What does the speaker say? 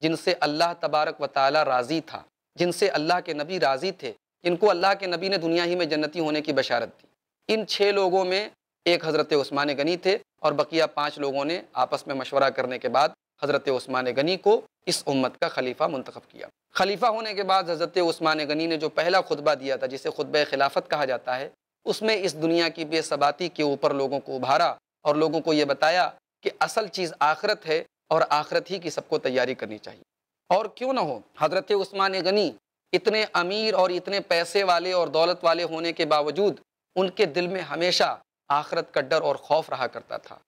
जिनसे अल्लाह तबारक व तआला राज़ी था, जिनसे अल्लाह के नबी राज़ी थे, जिनको अल्लाह के नबी ने दुनिया ही में जन्नती होने की बशारत दी। इन 6 लोगों में एक हज़रत उस्मान गनी थे और बकिया 5 लोगों ने आपस में मशवरा करने के बाद हज़रत उस्मान गनी को इस उम्मत का खलीफा मुंतखब किया। खलीफा होने के बाद हज़रत उस्मान गनी ने जो पहला खुतबा दिया था, जिसे खुतबा खिलाफत कहा जाता है, उसमें इस दुनिया की बेसबाती के ऊपर लोगों को उभारा और लोगों को ये बताया कि असल चीज़ आखिरत है और आखिरत ही की सबको तैयारी करनी चाहिए। और क्यों ना हो, हज़रत उस्मान गनी इतने अमीर और इतने पैसे वाले और दौलत वाले होने के बावजूद उनके दिल में हमेशा आखिरत का डर और खौफ रहा करता था।